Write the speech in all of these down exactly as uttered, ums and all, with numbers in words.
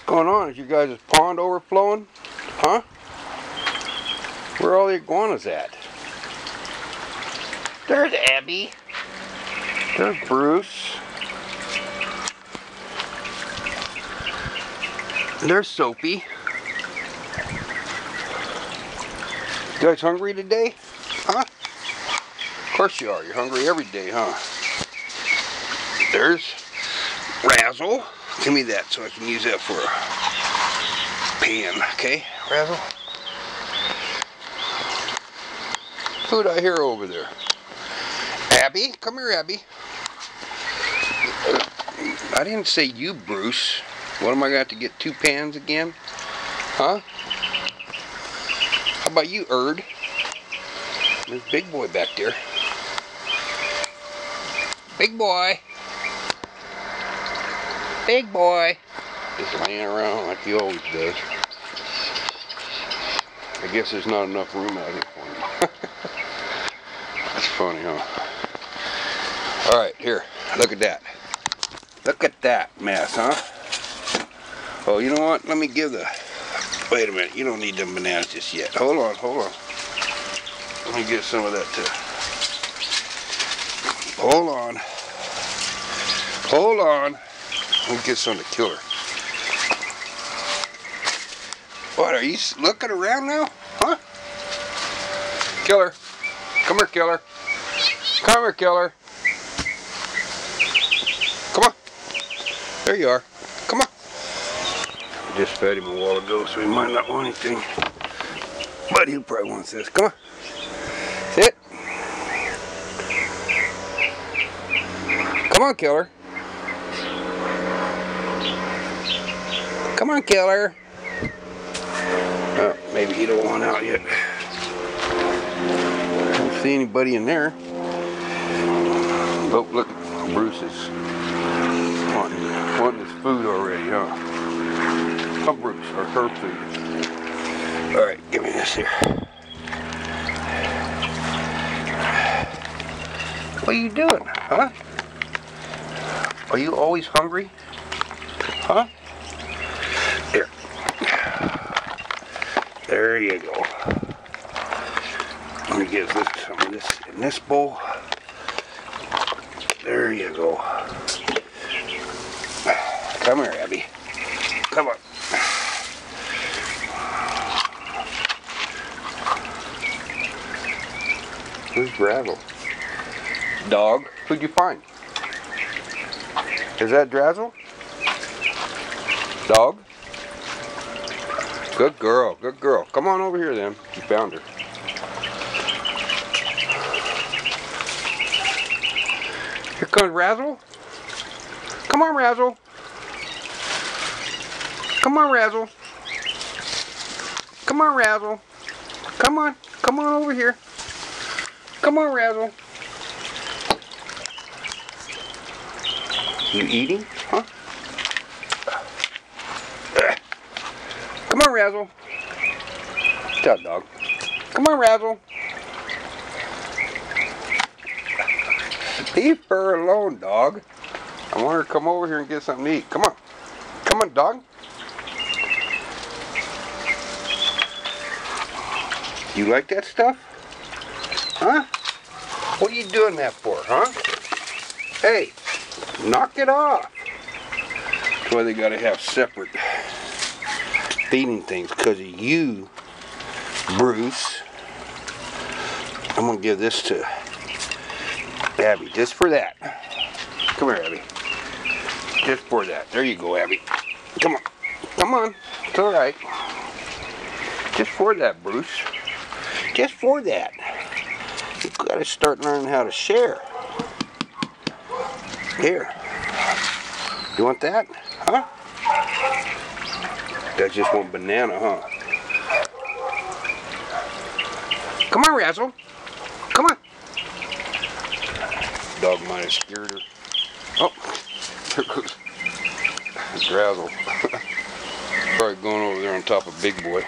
What's going on? Is you guys' pond overflowing? Huh? Where are all the iguanas at? There's Abby. There's Bruce. There's Soapy. You guys hungry today? Huh? Of course you are. You're hungry every day, huh? There's Razzle. Give me that so I can use that for a pan. Okay, Razzle? Who did I hear over there? Abby? Come here, Abby. I didn't say you, Bruce. What am I going to have to get two pans again? Huh? How about you, Erd? There's Big Boy back there. Big Boy. Big Boy. Just laying around like he always does. I guess there's not enough room out here for him. That's funny, huh? Alright, here. Look at that. Look at that mess, huh? Oh, you know what? Let me give the... Wait a minute. You don't need them bananas just yet. Hold on, hold on. Let me get some of that too. Hold on. Hold on. Let me get some to kill her. What, are you looking around now? Huh? Killer. Come here, Killer. Come here, Killer. Come on. There you are. Come on. I just fed him a while ago, so he might not want anything. But he probably wants this. Come on. Sit. Come on, Killer. Come on, Killer. Oh, maybe he don't want out yet. I don't see anybody in there. Oh, look, Bruce is wanting, wanting his food already, huh? Oh, Bruce, or her food. All right, give me this here. What are you doing, huh? Are you always hungry? Huh? Here. There you go. Let me get this, some of this in this bowl. There you go. Come here, Abby. Come on. Who's Drazzle? Dog. Who'd you find? Is that Drazzle? Dog? Good girl, good girl. Come on over here then. You found her. Here comes Razzle. Come on, Razzle. Come on, Razzle. Come on, Razzle. Come on. Come on over here. Come on, Razzle. You eating? Huh? Come on, Razzle. Good job, dog. Come on, Razzle. Leave her alone, dog. I want her to come over here and get something to eat. Come on. Come on, dog. You like that stuff? Huh? What are you doing that for, huh? Hey, knock it off. That's why they gotta have separate feeding things, because of you, Bruce. I'm gonna give this to Abby, just for that. Come here, Abby. Just for that. There you go, Abby. Come on. Come on. It's alright. Just for that, Bruce. Just for that. You've got to start learning how to share. Here. You want that? Huh? That's just one banana, huh? Come on, Razzle. Come on. Dog might have scared her. Oh, there goes Drazzle. Probably going over there on top of Big Boy.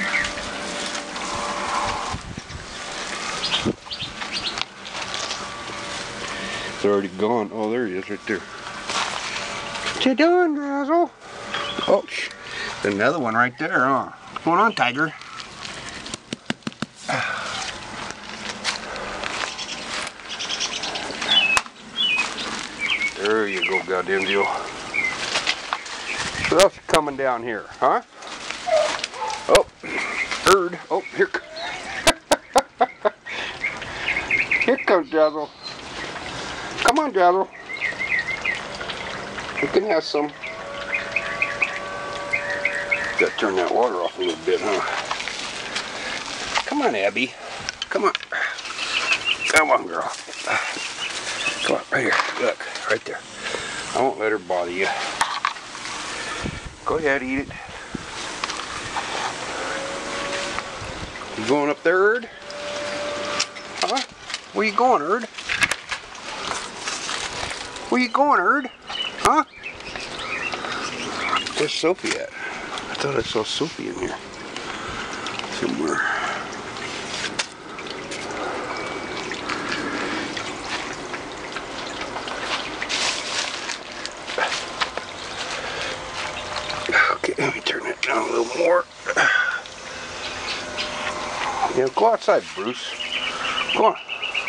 It's already gone. Oh, there he is right there. What you doing, Drazzle? Oh, shh. Another one right there, huh? What's going on, Tiger? There you go, goddamn deal. What else is coming down here, huh? Oh, herd. Oh, here. Here comes Dazzle. Come on, Dazzle. You can have some. Gotta turn that water off a little bit, huh? Come on, Abby. Come on. Come on, girl. Come on, right here. Look, right there. I won't let her bother you. Go ahead, eat it. You going up there, Erd? Huh? Where you going, Erd? Where you going, Erd? Huh? Where's Sophie at? I thought I saw Sophie in here somewhere. Okay, let me turn it down a little more. Yeah, go outside, Bruce. Go on.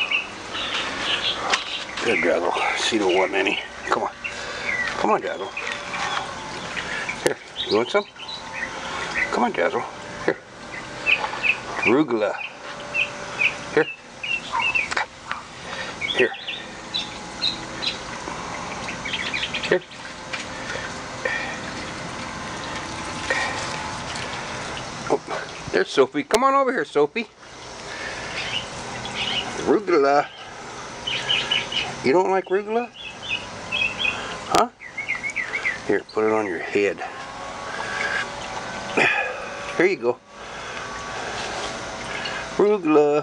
There, Dazzle. She don't want any. Come on. Come on, Dazzle. Here, you want some? Come on, Dazzle. Here. Arugula. Here. Here. Here. Oh, there's Sophie. Come on over here, Sophie. Arugula. You don't like arugula? Huh? Here, put it on your head. Here you go. Arugula.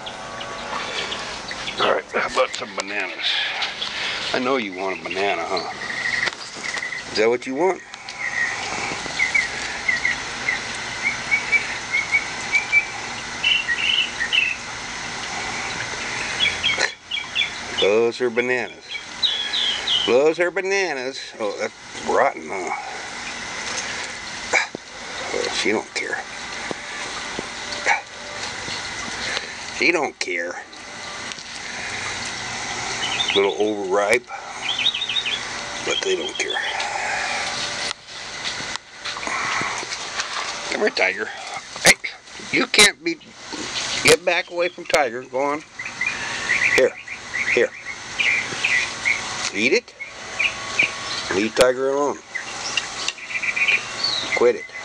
Alright, how about some bananas? I know you want a banana, huh? Is that what you want? Loves her bananas. Loves her bananas. Oh, that's rotten, huh? Well, she don't care. She don't care. A little overripe, but they don't care. Come here, Tiger. Hey, you can't be... Get back away from Tiger. Go on. Here. Here. Eat it. Leave Tiger alone. Quit it.